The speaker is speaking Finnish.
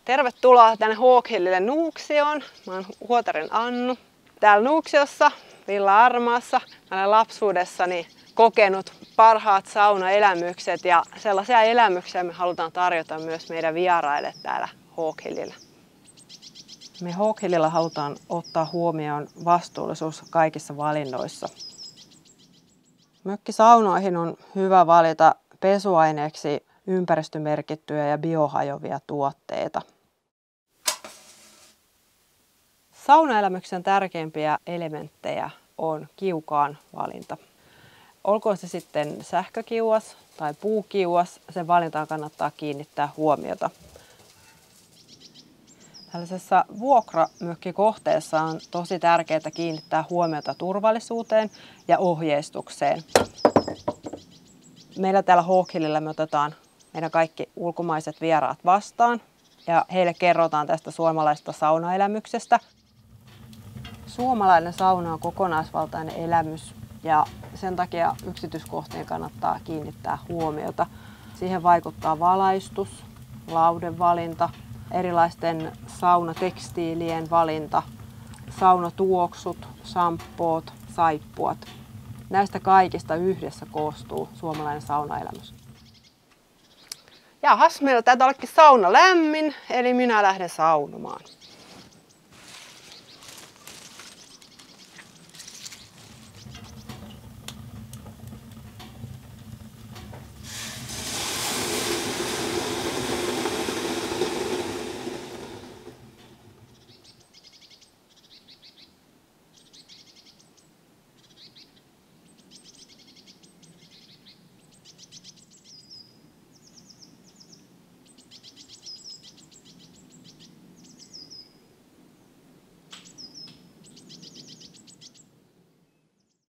Tervetuloa tänne Hawkhillille Nuuksioon. Mä oon Huotarin Annu. Täällä Nuuksiossa, Villa Armaassa, mä olen lapsuudessani kokenut parhaat saunaelämykset ja sellaisia elämyksiä me halutaan tarjota myös meidän vieraille täällä Hawkhillillä. Me Hawkhillilla halutaan ottaa huomioon vastuullisuus kaikissa valinnoissa. Mökkisaunoihin on hyvä valita pesuaineeksi ympäristömerkittyjä ja biohajoavia tuotteita. Saunaelämyksen tärkeimpiä elementtejä on kiukaan valinta. Olkoon se sitten sähkökiuas tai puukiuas, sen valintaan kannattaa kiinnittää huomiota. Tällaisessa vuokramökkikohteessa on tosi tärkeää kiinnittää huomiota turvallisuuteen ja ohjeistukseen. Meillä täällä Hawkhillillä me otetaan meidän kaikki ulkomaiset vieraat vastaan ja heille kerrotaan tästä suomalaisesta saunaelämyksestä. Suomalainen sauna on kokonaisvaltainen elämys ja sen takia yksityiskohtiin kannattaa kiinnittää huomiota. Siihen vaikuttaa valaistus, laudevalinta, erilaisten saunatekstiilien valinta, saunatuoksut, samppoot, saippuat. Näistä kaikista yhdessä koostuu suomalainen saunaelämys. Jahas, meillä taitaa ollakin sauna lämmin, eli minä lähden saunomaan.